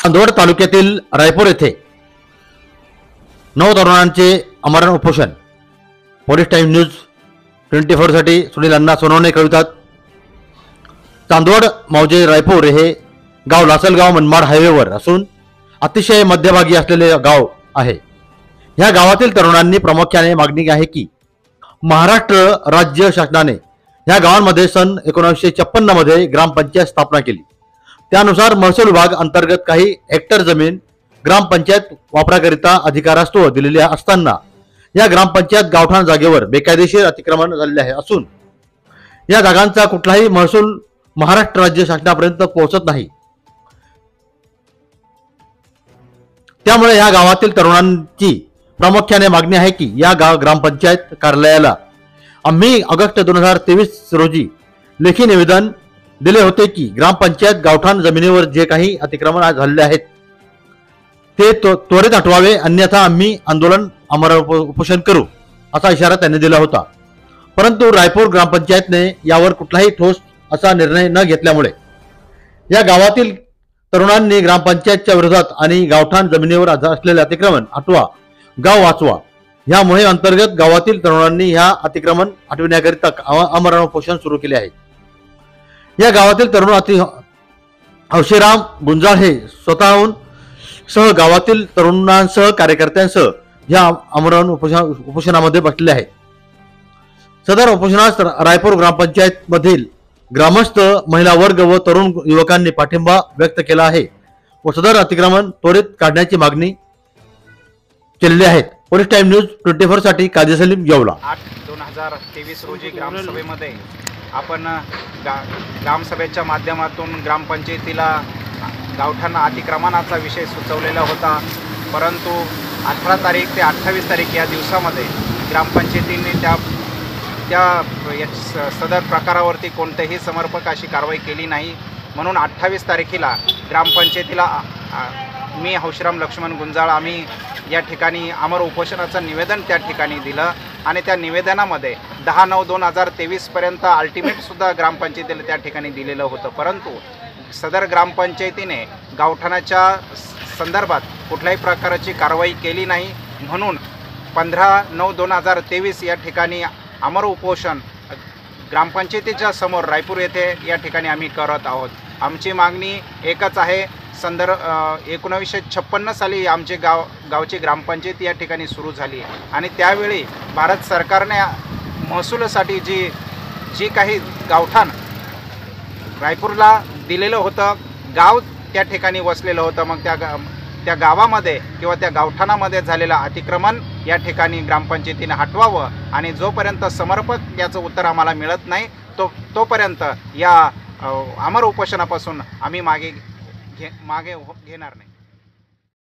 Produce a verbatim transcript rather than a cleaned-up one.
चांदवड तालुक्यातील रायपूर येथे नऊ तरुणांचे अमरण उपोषण। Police time news twenty four साठी सुनील अण्णा सोनवणे कळवतात। चांदवड मौजे रायपूर हे गाव लासलगाव मनमाड हायवेवर असून अतिशय मध्यभागी असलेले गाव आहे। या गावातील तरुणांनी प्रामुख्याने मागणी आहे की महाराष्ट्र राज्य शासनाने या गावांमध्ये सन एकोणीसशे छप्पन्न मध्ये ग्रामपंचायत स्थापना केली। त्यानुसार महसूल विभाग अंतर्गत काही हेक्टर जमीन ग्रामपंचायत वापराकरिता अधिकारास्तव दिलेल्या असताना या ग्रामपंचायत गावठाण जागेवर बेकायदेशीर अतिक्रमण झालेले आहे असून या जागांचा कुठलाही महसूल महाराष्ट्र राज्य शासनापर्यंत पोहोचत नाही। त्यामुळे या गावातील तरुणांची प्रामुख्याने मागणी आहे की या गाव ग्रामपंचायत कार्यालयाला आम्ही ऑगस्ट दोन हजार तेवीस रोजी लेखी निवेदन दिले होते की ग्रामपंचायत गावठाण जमिनीवर जे काही अतिक्रमण झालेले आहेत ते त्वरित हटवावे, अन्यथा आम्ही आंदोलन अमर उपोषण करू असा इशारा त्यांनी दिला होता। परंतु रायपूर ग्रामपंचायतने यावर कुठलाही ठोस असा निर्णय न घेतल्यामुळे या गावातील तरुणांनी ग्रामपंचायतच्या विरोधात आणि गावठाण जमिनीवर असलेले अतिक्रमण हटवा, गाव वाचवा या मोहीम अंतर्गत गावातील तरुणांनी ह्या अतिक्रमण हटविण्याकरिता अमरण उपोषण सुरू केले आहे। या गावातील तरुण अति हौशीराम गुंजाळ हे स्वतःहून सह गावातील तरुणांसह कार्यकर्त्यांसह या अमरण उपोषण उपोषणामध्ये बसले आहेत। सदर उपोषणास रायपूर ग्रामपंचायत मधील ग्रामस्थ, महिला वर्ग व तरुण युवकांनी पाठिंबा व्यक्त केला आहे व सदर अतिक्रमण त्वरित काढण्याची मागणी केलेली आहे। Police time news twenty four साठी काजी सलीम येवला। आठ दोन हजार तेवीस रोजी ग्रामसभेमध्ये आपण गा ग्रामसभेच्या माध्यमातून ग्रामपंचायतीला गावठाण अतिक्रमणाचा विषय सुचवलेला होता। परंतु अठरा तारीख ते अठ्ठावीस तारीख या दिवसामध्ये ग्रामपंचायतीने त्या त्या सदर प्रकारावरती कोणतेही समर्पक अशी कारवाई केली नाही। म्हणून अठ्ठावीस तारखेला ग्रामपंचायतीला मी हौशीराम लक्ष्मण गुंजाळ आम्ही या ठिकाणी अमर उपोषणाचं निवेदन त्या ठिकाणी दिलं आणि त्या निवेदनामध्ये दहा नऊ दोन हजार तेवीसपर्यंत अल्टिमेटसुद्धा ग्रामपंचायतीला त्या ठिकाणी दिलेलं होतं। परंतु सदर ग्रामपंचायतीने गावठाणाच्या संदर्भात कुठल्याही प्रकारची कारवाई केली नाही। म्हणून पंधरा नऊ दोन हजार तेवीस या ठिकाणी अमर उपोषण ग्रामपंचायतीच्या समोर रायपूर येथे या ठिकाणी आम्ही करत आहोत। आमची मागणी एकच आहे। संदर्भ एकोणीसशे छप्पन्न साली आमचे गाव गावची ग्रामपंचायत या ठिकाणी सुरू झाली आणि त्यावेळी भारत सरकारने महसूलासाठी जी जी काही गावठाण रायपूरला दिलेलं होतं, गाव त्या ठिकाणी वसलेलं होतं, मग त्या गा त्या गावामध्ये किंवा त्या गावठाणामध्ये झालेलं अतिक्रमण या ठिकाणी ग्रामपंचायतीने हटवावं आणि जोपर्यंत समर्पक याचं उत्तर आम्हाला मिळत नाही तो तोपर्यंत या अमर उपोषणापासून आम्ही मागे घे मागे घेणार नाही।